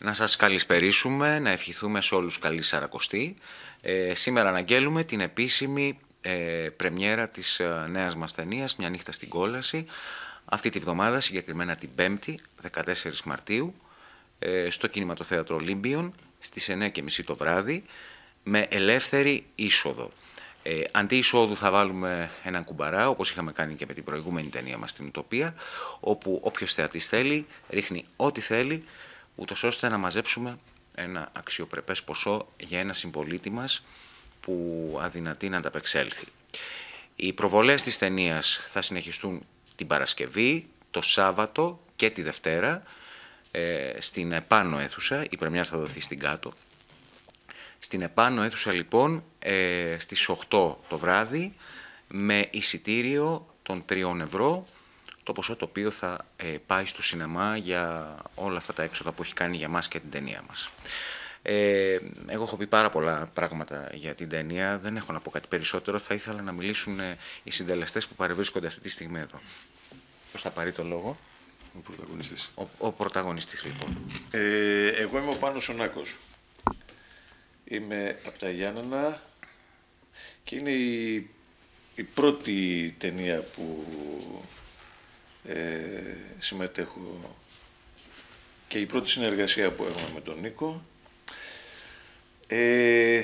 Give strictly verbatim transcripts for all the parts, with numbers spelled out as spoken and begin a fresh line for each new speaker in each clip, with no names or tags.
Να σας καλησπερίσουμε, να ευχηθούμε σε όλους καλή Σαρακοστή. Ε, σήμερα αναγγέλουμε την επίσημη ε, πρεμιέρα της ε, νέας μας ταινίας «Μια νύχτα στην κόλαση», αυτή τη βδομάδα, συγκεκριμένα την Πέμπτη, δεκατέσσερις Μαρτίου, ε, στο Κινηματοθέατρο Ολύμπιον, στις εννιά και μισή το βράδυ, με ελεύθερη είσοδο. Ε, αντί εισόδου θα βάλουμε έναν κουμπαρά, όπως είχαμε κάνει και με την προηγούμενη ταινία μας, την Ουτοπία, όπου όποιος θεατής θέλει, ρίχνει ό,τι θέλει, ούτως ώστε να μαζέψουμε ένα αξιοπρεπές ποσό για ένα συμπολίτη μας που αδυνατεί να ανταπεξέλθει. Οι προβολές της ταινίας θα συνεχιστούν την Παρασκευή, το Σάββατο και τη Δευτέρα ε, στην επάνω αίθουσα. Η πρεμιέρα θα δοθεί στην κάτω. Στην επάνω αίθουσα λοιπόν ε, στις οκτώ το βράδυ, με εισιτήριο των τριών ευρώ, το ποσό το οποίο θα ε, πάει στο σινεμά για όλα αυτά τα έξοδα που έχει κάνει για μας και την ταινία μας. Ε, εγώ έχω πει πάρα πολλά πράγματα για την ταινία, δεν έχω να πω κάτι περισσότερο. Θα ήθελα να μιλήσουν ε, οι συντελεστές που παρευρίσκονται αυτή τη στιγμή εδώ. Ποιος θα πάρει το λόγο?
Ο πρωταγωνιστής.
Ο, ο πρωταγωνιστής λοιπόν.
Ε, εγώ είμαι ο Πάνος ο Νάκος. Είμαι από τα Γιάννενα και είναι η, η πρώτη ταινία που ε, συμμετέχω και η πρώτη συνεργασία που έχουμε με τον Νίκο. Ε,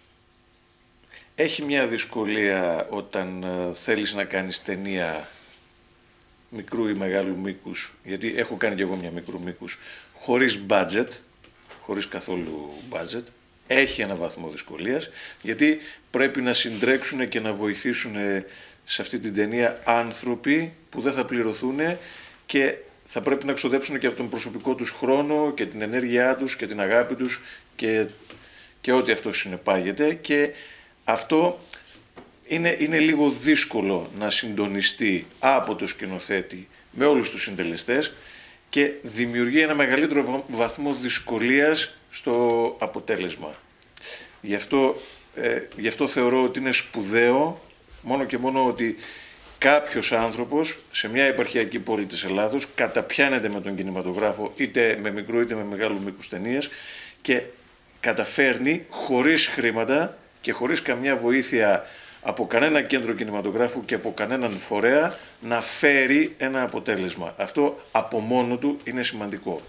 έχει μια δυσκολία όταν ε, θέλεις να κάνεις ταινία μικρού ή μεγάλου μήκους, γιατί έχω κάνει και εγώ μια μικρού μήκους, χωρίς budget, χωρίς καθόλου budget. Έχει ένα βαθμό δυσκολίας, γιατί πρέπει να συντρέξουν και να βοηθήσουν σε αυτή την ταινία άνθρωποι που δεν θα πληρωθούν και θα πρέπει να ξοδέψουν και από τον προσωπικό τους χρόνο και την ενέργειά τους και την αγάπη τους και, και ό,τι αυτό συνεπάγεται, και αυτό είναι, είναι λίγο δύσκολο να συντονιστεί από το σκηνοθέτη με όλους τους συντελεστές και δημιουργεί ένα μεγαλύτερο βαθμό δυσκολίας στο αποτέλεσμα. Γι' αυτό, ε, γι' αυτό θεωρώ ότι είναι σπουδαίο μόνο και μόνο ότι κάποιος άνθρωπος σε μια επαρχιακή πόλη της Ελλάδος καταπιάνεται με τον κινηματογράφο, είτε με μικρού είτε με μεγάλου μήκους ταινίες, και καταφέρνει χωρίς χρήματα και χωρίς καμιά βοήθεια από κανένα κέντρο κινηματογράφου και από κανέναν φορέα να φέρει ένα αποτέλεσμα. Αυτό από μόνο του είναι σημαντικό.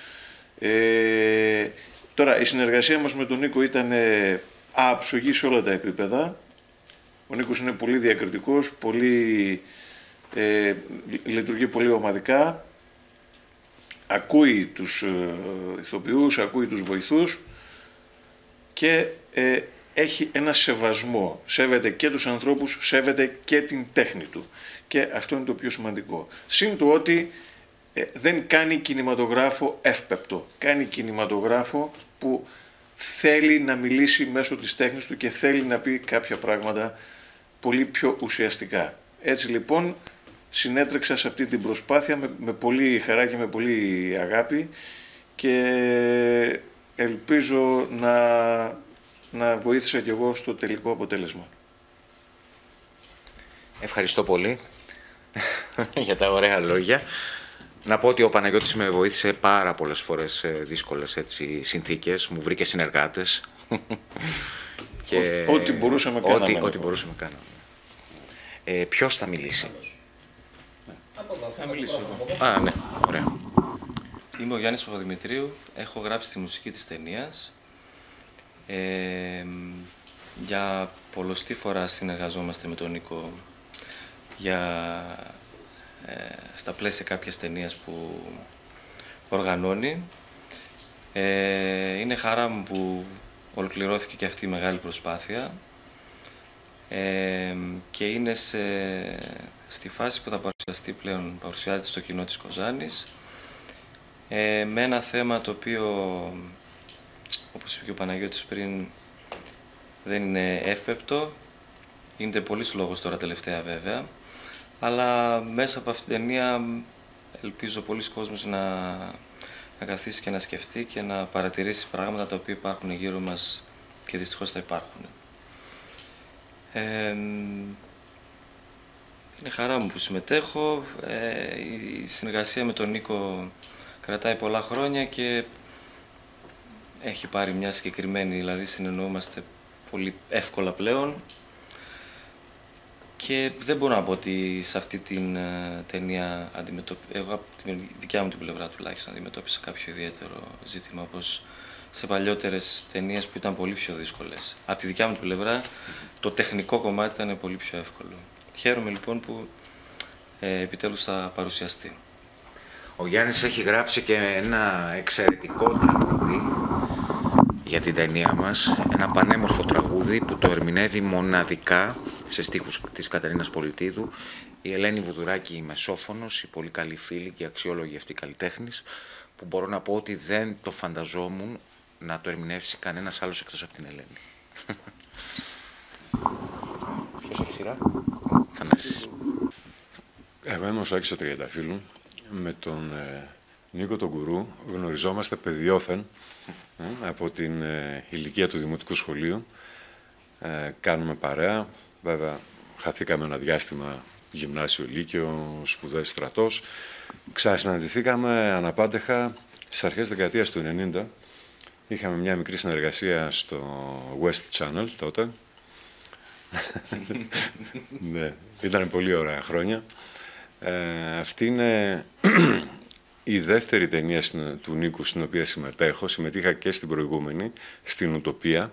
Ε, τώρα η συνεργασία μας με τον Νίκο ήταν ε, άψογη σε όλα τα επίπεδα. Ο Νίκος είναι πολύ διακριτικός, πολύ, ε, λειτουργεί πολύ ομαδικά, ακούει τους ε, ηθοποιούς, ακούει τους βοηθούς και ε, έχει ένα σεβασμό, σέβεται και τους ανθρώπους, σέβεται και την τέχνη του, και αυτό είναι το πιο σημαντικό. Συν το ότι ε, δεν κάνει κινηματογράφο εύπεπτο, κάνει κινηματογράφο που θέλει να μιλήσει μέσω της τέχνης του και θέλει να πει κάποια πράγματα πολύ πιο ουσιαστικά. Έτσι λοιπόν συνέτρεξα σε αυτή την προσπάθεια με, με πολύ χαρά και με πολύ αγάπη και ελπίζω να, να βοήθησα κι εγώ στο τελικό αποτέλεσμα.
Ευχαριστώ πολύ για τα ωραία λόγια. Να πω ότι ο Παναγιώτης με βοήθησε πάρα πολλές φορές σε δύσκολες έτσι, συνθήκες, μου βρήκε συνεργάτες.
Και ό,τι μπορούσαμε κάναμε.
Ό,τι, ό,τι μπορούσαμε κάναμε. Ε, ποιος θα μιλήσει?
Θα μιλήσω εγώ.
Α, ναι, ωραία.
Είμαι ο Γιάννης Παπαδημητρίου, έχω γράψει τη μουσική της ταινίας. Ε, για πολλοστή φορά συνεργαζόμαστε με τον Νίκο για, ε, στα πλαίσια κάποιας ταινίας που οργανώνει. Ε, είναι χαρά μου που ολοκληρώθηκε και αυτή η μεγάλη προσπάθεια ε, και είναι σε, στη φάση που θα παρουσιαστεί πλέον, παρουσιάζεται στο κοινό της Κοζάνης, ε, με ένα θέμα το οποίο, όπως είπε και ο Παναγιώτης πριν, δεν είναι εύπεπτο, γίνεται πολύς λόγος τώρα τελευταία βέβαια, αλλά μέσα από αυτήν την ταινία ελπίζω πολλοί κόσμος να, να καθίσει και να σκεφτεί και να παρατηρήσει πράγματα τα οποία υπάρχουν γύρω μας και δυστυχώς θα υπάρχουν. Ε, είναι χαρά μου που συμμετέχω, ε, η συνεργασία με τον Νίκο κρατάει πολλά χρόνια και έχει πάρει μια συγκεκριμένη, δηλαδή συνεννοούμαστε πολύ εύκολα πλέον και δεν μπορώ να πω ότι σε αυτή την uh, ταινία αντιμετωπι... εγώ από τη δικιά μου την πλευρά τουλάχιστον αντιμετώπισα κάποιο ιδιαίτερο ζήτημα, όπως σε παλιότερες ταινίες που ήταν πολύ πιο δύσκολες. Από τη δικιά μου την πλευρά το τεχνικό κομμάτι ήταν πολύ πιο εύκολο. Χαίρομαι λοιπόν που ε, επιτέλους θα παρουσιαστεί.
Ο Γιάννης έχει γράψει και ένα εξαιρετικό τραγούδι για την ταινία μας, ένα πανέμορφο τραγούδι που το ερμηνεύει μοναδικά σε στίχους της Κατερίνας Πολιτίδου η Ελένη Βουδουράκη, η Μεσόφωνος, η πολύ καλή φίλη και αξιόλογη αυτή καλλιτέχνης, που μπορώ να πω ότι δεν το φανταζόμουν να το ερμηνεύσει κανένας άλλος εκτός από την Ελένη. Ποιος έχει σειρά? Θανάσης.
Εγώ είμαι ο Σάκης ο Τριανταφύλου. Με τον ε, Νίκο τον Κουρού γνωριζόμαστε παιδιόθεν ε, από την ε, ηλικία του Δημοτικού Σχολείου. Ε, κάνουμε παρέα, βέβαια χαθήκαμε ένα διάστημα γυμνάσιο, λύκειο, σπουδές, στρατός. Ξανασυναντηθήκαμε αναπάντεχα στις αρχές δεκαετίας του ενενήντα. Είχαμε μια μικρή συνεργασία στο West Channel τότε. Ναι, ήταν πολύ ωραία χρόνια. Ε, αυτή είναι η δεύτερη ταινία του Νίκου στην οποία συμμετέχω. Συμμετείχα και στην προηγούμενη, στην Ουτοπία.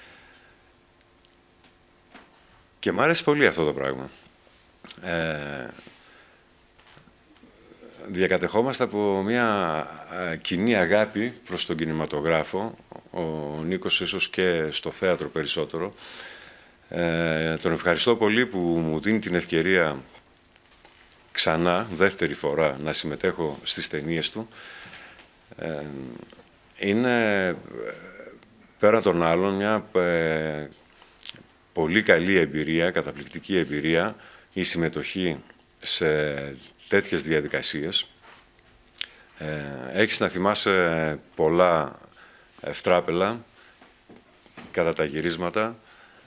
Και μ' άρεσε πολύ αυτό το πράγμα. Ε, διακατεχόμαστε από μια κοινή αγάπη προς τον κινηματογράφο. Ο Νίκος ίσως και στο θέατρο περισσότερο. Ε, τον ευχαριστώ πολύ που μου δίνει την ευκαιρία ξανά, δεύτερη φορά, να συμμετέχω στις ταινίες του. Ε, είναι, πέρα των άλλων, μια ε, πολύ καλή εμπειρία, καταπληκτική εμπειρία, η συμμετοχή σε τέτοιες διαδικασίες. Ε, έχεις να θυμάσαι πολλά ευτράπελα κατά τα γυρίσματα.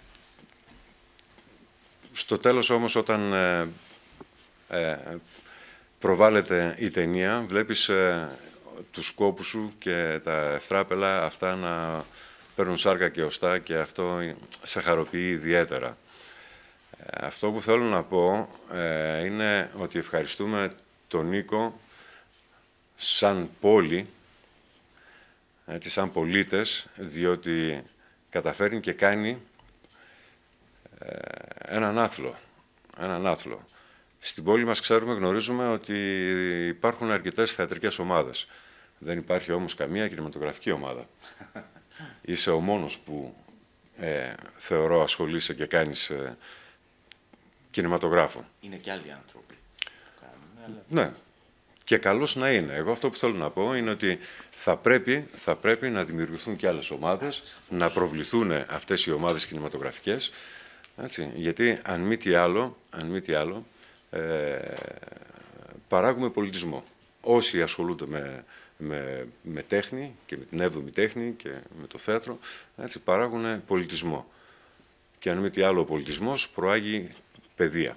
Στο τέλος όμως, όταν ε, ε, προβάλλεται η ταινία, βλέπεις ε, τους κόπους σου και τα ευτράπελα αυτά να παίρνουν σάρκα και οστά, και αυτό σε χαροποιεί ιδιαίτερα. Ε, αυτό που θέλω να πω ε, είναι ότι ευχαριστούμε τον Νίκο σαν πόλη, έτσι, σαν πολίτες, διότι καταφέρνει και κάνει ε, έναν άθλο. Έναν άθλο. Στην πόλη μας ξέρουμε, γνωρίζουμε ότι υπάρχουν αρκετές θεατρικές ομάδες. Δεν υπάρχει όμως καμία κινηματογραφική ομάδα. Είσαι ο μόνος που ε, θεωρώ ασχολείσαι και κάνεις ε, κινηματογράφο.
Είναι και άλλοι άνθρωποι. Αλλά...
Ναι. Και καλώς να είναι. Εγώ αυτό που θέλω να πω είναι ότι θα πρέπει, θα πρέπει να δημιουργηθούν και άλλες ομάδες, να προβληθούν αυτές οι ομάδες κινηματογραφικές. Έτσι, γιατί αν μη τι άλλο, αν μη τι άλλο ε, παράγουμε πολιτισμό. Όσοι ασχολούνται με, με, με τέχνη και με την έβδομη τέχνη και με το θέατρο, έτσι, παράγουν πολιτισμό. Και αν μη τι άλλο, ο πολιτισμός προάγει παιδεία.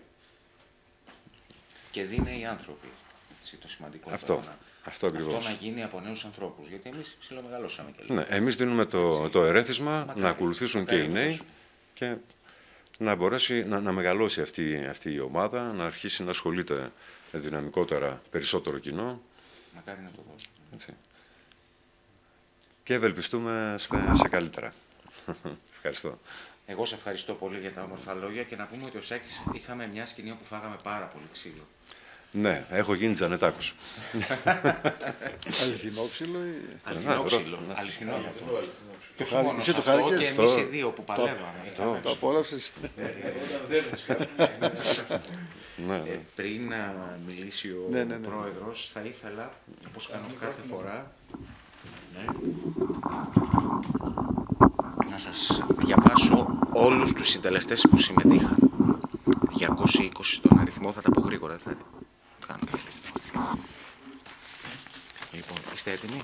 Και δίνει οι άνθρωποι. Έτσι, το σημαντικό.
Αυτό,
να,
αυτό ακριβώς.
Αυτό να γίνει από νέους ανθρώπους. Γιατί εμείς ψιλομεγαλώσαμε και λίγο.
Ναι, εμείς δίνουμε το, το ερέθισμα, μακάρι, να ακολουθήσουν μακάρι, και οι νέοι και να μπορέσει να, να μεγαλώσει αυτή, αυτή η ομάδα, να αρχίσει να ασχολείται δυναμικότερα περισσότερο κοινό.
Μακάρι να το δώσουμε.
Έτσι. Και ευελπιστούμε σε, σε καλύτερα. Ευχαριστώ.
Εγώ σε ευχαριστώ πολύ για τα όμορφα λόγια και να πούμε ότι ο Σάκης είχαμε μια σκηνή που φάγαμε πάρα πολύ ξύλο.
Ναι, έχω γίνει Τζανετάκος.
Αληθινό ξύλο ή...
Αληθινό ξύλο. Αληθινό γι' αυτό.
Το χάρη, είσαι το χάρη
και εμείς οι δύο που παλεύαμε.
Αυτό, το απόλαυσες.
Πριν να μιλήσει ο πρόεδρος, θα ήθελα, όπως κάνω κάθε φορά, να σας διαβάσω όλους τους συντελεστές που συμμετείχαν. διακόσιοι είκοσι στον αριθμό, θα τα πω γρήγορα, δεν θα κάνω. Λοιπόν, είστε έτοιμοι?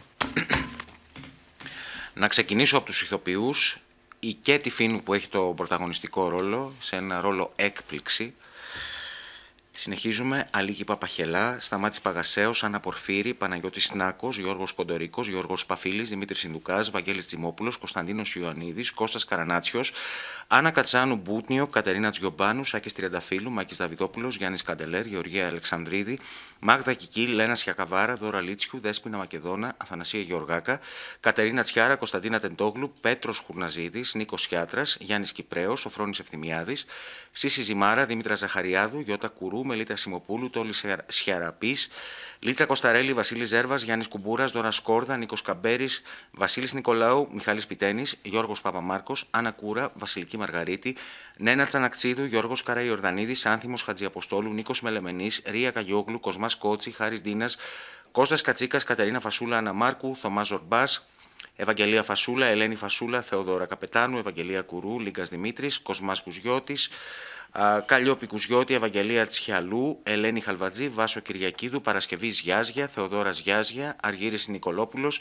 Να ξεκινήσω από τους ηθοποιούς. Η Κέτι Φίνου που έχει το πρωταγωνιστικό ρόλο, σε ένα ρόλο έκπληξη. Συνεχίζουμε. Αλίκη Παπαχελά, Σταμάτης Παγασέος, Άννα Πορφύρη, Παναγιώτης Νάκος, Γιώργος Κοντορίκος, Γιώργος Παφίλης, Δημήτρης Ινδουκάς, Βαγγέλης Τζιμόπουλος, Κωνσταντίνος Ιωαννίδης, Κώστας Καρανάτσιος, Άννα Κατσάνου Μπούτνιο, Κατερίνα Τζιομπάνου, Σάκης Τριανταφύλου, Μάκης Δαβιδόπουλος, Γιάννης Καντελέρ, Γεωργία Αλεξανδρίδη, Μάγδα Κική, Λένα Σιακαβάρα, Δώρα Λίτσιου, Δέσποινα Μακεδόνα, Αθανασία Γεωργάκα, Κατερίνα Τσιάρα, Κωνσταντίνα Τεντόγλου, Πέτρος Χουρναζίδης, Νίκος Σιάτρας, Γιάννης Κυπρέος, Σοφρόνης Ευθυμιάδης, Σύση Ζημάρα, Δήμητρα Ζαχαριάδου, Γιώτα Κουρού, Μελίτα Σιμοπούλου, Τόλη Σιαραπής, Λίτσα Κωνσταρέλη, Βασίλης Ζέρβας, Γιάννης Κουμπούρας, Δώρα Σκόρδα, Νίκος Καμπέρης, Βασίλης Νικολάου, Μιχάλης Πιτένης, Γιώργος Παπαμάρκος, Άννα Κούρα, Βασιλική Μαργαρίτη, Νένα Τσανακτσίδου, Γιώργος Καραϊορδανίδης, Άνθιμος Χατζιαποστόλου, Νίκος Μελεμενής, Ρία Καγιόγλου, Κοσμάς Κότσι, Χάρης Ντίνας, Κώστας Κατσίκας, Κατερίνα Φασούλα, Άννα Μάρκου, Θωμάς Ζορμπάς, Ευαγγελία Φασούλα, Ελένη Φασούλα, Θεοδώρα Καπετάνου, Ευαγγελία Κουρού, Λίγκας Δημήτρης, Κοσμάς Κουζιώτης, Καλλιόπη Κουζιώτη, Ευαγγελία Τσιαλού, Ελένη Χαλβατζή, Βάσο Κυριακίδου, Παρασκευή Γιάζια, Θεοδόρας Γιάζια, Αργύρης Νικολόπουλος,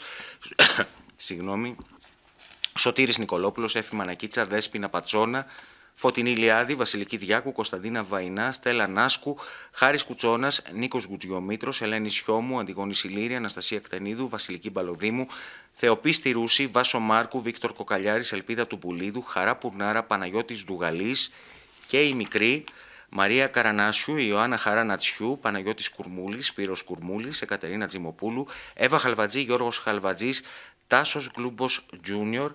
συγγνώμη, Σωτήρης Νικολόπουλος, Έφη Μανακίτσα, Δέσποινα Πατσόνα, Φωτεινή Λιάδη, Βασιλική Διάκου, Κωνσταντίνα Βαϊνά, Στέλλα Νάσκου, Χάρης Κουτσόνας, Νίκος Γκουτζιομήτρος, Ελένη Σιώμου, Αντιγόνη Σιλήρη, Αναστασία Κτενίδου, Βασιλική Μπαλοδήμου, Θεοπίστη Ρούση, Βάσο Μάρκου, Βίκτορ Κοκαλιάρης, Ελπίδα του Πουλίδου, Χαρά Πουρνάρα, Παναγιώτης Δουγαλής και η μικρή Μαρία Καρανάσιου, Ιωάννα Χαρανατσιού, Παναγιώτης Κουρμούλης, Σπύρος Κουρμούλης, Εκατερίνα Τζιμοπούλου, Εύα Χαλβατζή, Γιώργος Χαλβατζής, Τάσος Γκλούμπος Τζούνιορ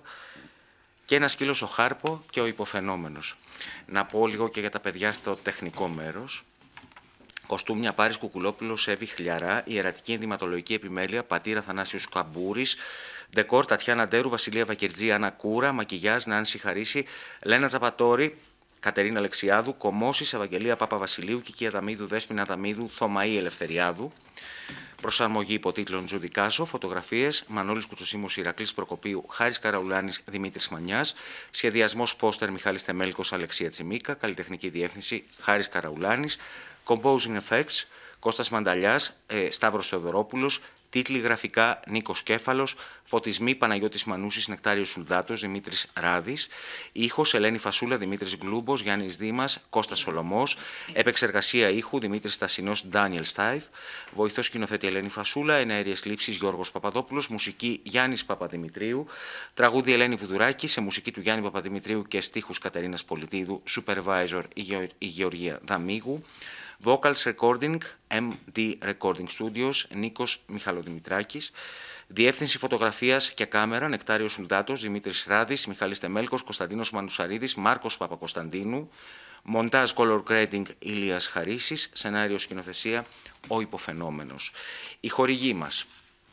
και ένα σκύλος ο Χάρπο και ο υποφαινόμενος. Να πω λίγο και για τα παιδιά στο τεχνικό μέρος. Κοστούμια Πάρης Κουκουλόπουλος, Εύη Χλιαρά, Ιερατική Ενδυματολογική Επιμέλεια, Πατήρα Θανάσιος Καμπούρης, Ντεκόρ Τατιάνα Ντέρου, Βασιλεία Βακερτζή, Άννα Κούρα, Μακιγιάζ Νάνση Χαρίση, Λένα Τζαπατόρη, Κατερίνα Αλεξιάδου, Κομώσης, Ευαγγελία Παπαβασιλείου, Κική Αδαμίδου, Δέσποινα Αδαμίδου, Θωμαή Ελευθεριάδου. Προσαρμογή υποτίτλων Τζούντι Κάσο, φωτογραφίες Μανώλης Κουτσοσίμος, Ηρακλής Προκοπίου, Χάρης Καραουλάνης, Δημήτρης Μανιάς, σχεδιασμός πόστερ Μιχάλης Τεμέλκος, Αλεξία Τσιμίκα, καλλιτεχνική διεύθυνση Χάρης Καραουλάνης, composing effects Κώστας Μανταλιάς, ε, Σταύρος Θεοδωρόπουλος, τίτλοι γραφικά Νίκος Κέφαλος, φωτισμοί Παναγιώτης Μανούσης, Νεκτάριος Σουλδάτος, Δημήτρης Ράδης, ήχος Ελένη Φασούλα, Δημήτρης Γκλούμπος, Γιάννης Δήμας, Κώστας Σολομός, επεξεργασία ήχου Δημήτρης Στασινός, Ντάνιελ Στάιφ, βοηθός σκηνοθέτη Ελένη Φασούλα, εναέριες λήψεις Γιώργος Παπαδόπουλος, μουσική Γιάννης Παπαδημητρίου, τραγούδι Ελένη Βουδουράκη, σε μουσική του Γιάννη Παπαδημητρίου και στίχους Κατερίνας Πολιτίδου, supervisor η Γεωργία Δαμίγου. Vocals Recording, εμ ντι Recording Studios, Νίκος Μιχαλοδημητράκης. Διεύθυνση φωτογραφίας και κάμερα, Νεκτάριος Σουλδάτος, Δημήτρης Ράδης, Μιχάλης Τεμέλκος, Κωνσταντίνος Μανουσαρίδης, Μάρκος Παπακοσταντίνου. Μοντάζ Color Grading, Ηλίας Χαρίσης. Σενάριο σκηνοθεσία, Ο Υποφαινόμενος. Η χορηγή μας.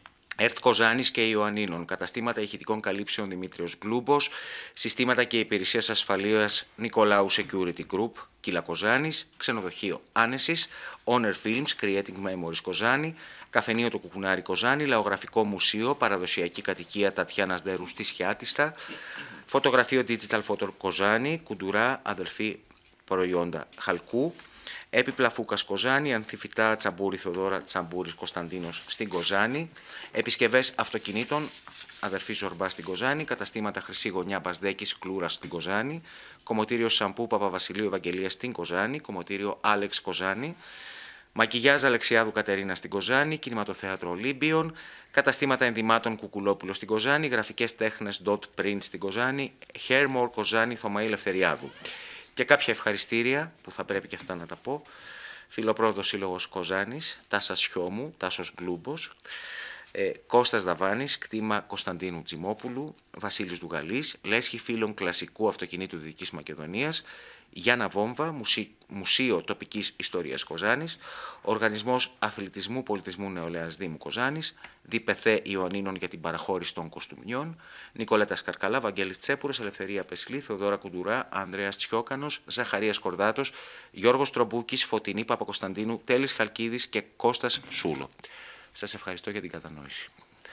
ΕΡΤ Κοζάνης και Ιωαννίνων, καταστήματα ηχητικών καλύψεων Δημήτριος Γκλούμπος, συστήματα και υπηρεσίες ασφαλείας Νικολάου Security Group, Κύλα Κοζάνης, ξενοδοχείο Άνεσης, Honor Films, Creating Memories Κοζάνη, καφενείο το Κουκουνάρι Κοζάνη, λαογραφικό μουσείο, παραδοσιακή κατοικία Τατιάνας Δέρου στη Σιάτιστα, φωτογραφείο Digital Photo Κοζάνη, Κουντουρά, αδελφή προϊόντα Χαλκού, έπιπλα Φούκας Κοζάνη, ανθιφυτά Τσαμπούρη Θοδώρα Τσαμπούρης Κωνσταντίνος στην Κοζάνη, επισκευές αυτοκινήτων αδερφή Ζορμπά στην Κοζάνη, καταστήματα Χρυσή Γωνιά Μπασδέκης Κλούρας στην Κοζάνη, κομμωτήριο Σαμπού Παπαβασιλείου Ευαγγελία στην Κοζάνη, κομμωτήριο Άλεξ Κοζάνη, μακιγιάζ Αλεξιάδου Κατερίνα στην Κοζάνη, κινηματοθέατρο Ολύμπιον, καταστήματα ενδυμάτων Κουκουλόπουλο στην Κοζάνη, γραφικές τέχνες Dot Print στην Κοζάνη, Hairmore Κοζάνη Θωμαή Ελευθεριάδου. Και κάποια ευχαριστήρια που θα πρέπει και αυτά να τα πω. Φιλοπρόοδος Σύλλογος Κοζάνης, Τάσας Χιώμου, Τάσος Γκλούμπος, ε, Κώστας Δαβάνης, κτήμα Κωνσταντίνου Τζιμόπουλου, Βασίλης Δουγαλής, λέσχη φίλων κλασικού αυτοκινήτου Δυτικής Μακεδονίας, Γιάννα Βόμβα, Μουσί, Μουσείο Τοπικής Ιστορίας Κοζάνης, Οργανισμός Αθλητισμού Πολιτισμού Νεολαίας Δήμου Κοζάνης, ΔΠΘ Ιωαννίνων για την παραχώρηση των κοστούμιων, Νικολέτα Καρκαλά, Βαγγέλης Τσέπουρας, Ελευθερία Πεσλή, Θεοδώρα Κουντουρά, Ανδρέας Τσιόκανος, Ζαχαρίας Κορδάτος, Γιώργος Τρομπούκης, Φωτεινή Παπακοσταντίνου, Τέλης Χαλκίδης και Κώστας Σούλο. Σας ευχαριστώ για την κατανόηση.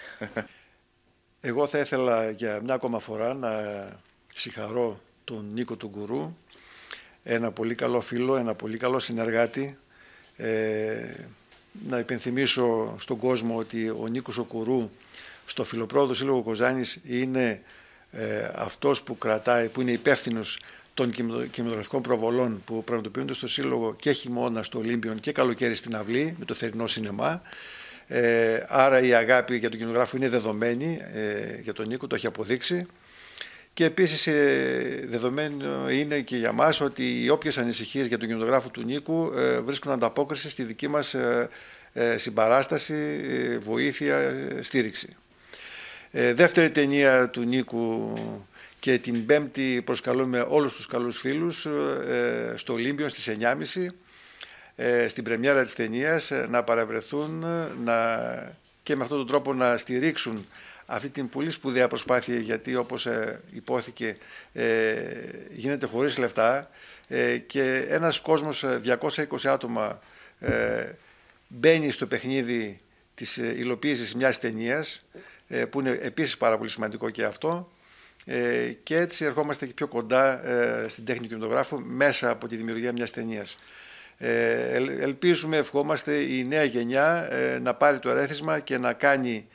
Εγώ θα ήθελα για μια ακόμα φορά να συγχαρώ τον Νίκο τον Κουρού, ένα πολύ καλό φίλο, ένα πολύ καλό συνεργάτη. Ε, να υπενθυμίσω στον κόσμο ότι ο Νίκος ο Κουρού στο Φιλοπρόοδο Σύλλογο Κοζάνης είναι ε, αυτός που κρατάει, που είναι υπεύθυνος των κινηματογραφικών προβολών που πραγματοποιούνται στο Σύλλογο και χειμώνα στο Ολύμπιον και καλοκαίρι στην Αυλή με το θερινό σινεμά. Ε, άρα η αγάπη για τον κινηματογράφο είναι δεδομένη ε, για τον Νίκο, το έχει αποδείξει. Και επίσης ε, δεδομένο είναι και για μας ότι οι όποιες ανησυχίες για τον κινηματογράφο του Νίκου ε, βρίσκουν ανταπόκριση στη δική μας ε, ε, συμπαράσταση, ε, βοήθεια, ε, στήριξη. Ε, δεύτερη ταινία του Νίκου και την Πέμπτη προσκαλούμε όλους τους καλούς φίλους ε, στο Ολύμπιον στις εννιά και μισή ε, στην πρεμιέρα της ταινίας ε, να παρευρεθούν να, και με αυτόν τον τρόπο να στηρίξουν αυτή την πολύ σπουδαία προσπάθεια, γιατί όπως ε, υπόθηκε ε, γίνεται χωρίς λεφτά ε, και ένας κόσμος διακόσια είκοσι άτομα ε, μπαίνει στο παιχνίδι της υλοποίησης μιας ταινίας ε, που είναι επίσης πάρα πολύ σημαντικό και αυτό ε, και έτσι ερχόμαστε και πιο κοντά ε, στην τέχνη του κινηματογράφου μέσα από τη δημιουργία μιας ταινίας. Ε, ελπίζουμε, ευχόμαστε η νέα γενιά ε, να πάρει το ερέθισμα και να κάνει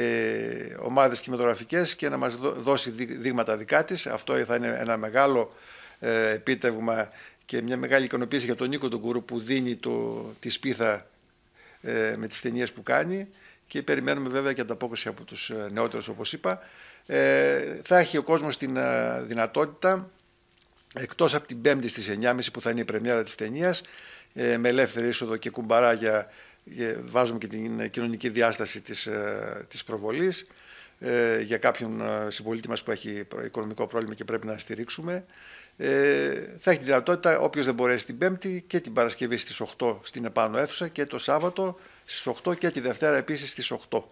Ε, ομάδες κινηματογραφικές και να μας δώσει δείγματα δικά της. Αυτό θα είναι ένα μεγάλο ε, επίτευγμα και μια μεγάλη ικανοποίηση για τον Νίκο τον Κουρού που δίνει το, τη σπίθα ε, με τις ταινίες που κάνει και περιμένουμε βέβαια και ανταπόκριση από τους νεότερους όπως είπα. Ε, θα έχει ο κόσμος την α, δυνατότητα εκτός από την Πέμπτη στις εννιά και μισή που θα είναι η πρεμιέρα της ταινίας ε, με ελεύθερη είσοδο και κουμπαρά για βάζουμε και την κοινωνική διάσταση της, της προβολής ε, για κάποιον συμπολίτη μας που έχει οικονομικό πρόβλημα και πρέπει να στηρίξουμε. Ε, θα έχει τη δυνατότητα όποιος δεν μπορέσει την Πέμπτη και την Παρασκευή στις οκτώ στην επάνω αίθουσα και το Σάββατο στις οκτώ και τη Δευτέρα επίσης στις οκτώ.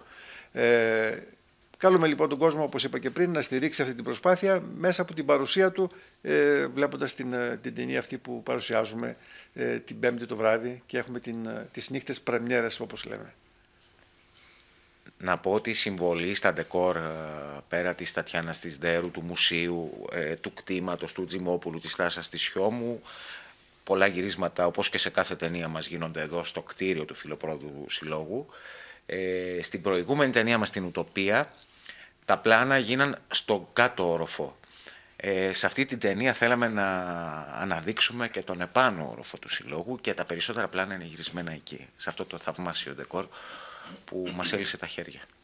Ε, Καλούμε λοιπόν τον κόσμο, όπως είπα και πριν, να στηρίξει αυτή την προσπάθεια μέσα από την παρουσία του, ε, βλέποντας την, την ταινία αυτή που παρουσιάζουμε ε, την Πέμπτη το βράδυ και έχουμε την, τις νύχτες πρεμιέρες, όπως λέμε.
Να πω ότι η συμβολή στα ντεκόρ πέρα της Τατιάνας της Δέρου, του μουσείου, ε, του κτήματος, του Τζιμόπουλου, της Τάσας της Χιώμου, πολλά γυρίσματα όπως και σε κάθε ταινία μας γίνονται εδώ στο κτίριο του Φιλοπρόδου Συλλόγου. Ε, στην προηγούμενη ταινία μας, την Ουτοπία, τα πλάνα γίναν στον κάτω όροφο. Ε, σε αυτή την ταινία θέλαμε να αναδείξουμε και τον επάνω όροφο του Συλλόγου και τα περισσότερα πλάνα είναι γυρισμένα εκεί, σε αυτό το θαυμάσιο ντεκόρ που μας έλυσε τα χέρια.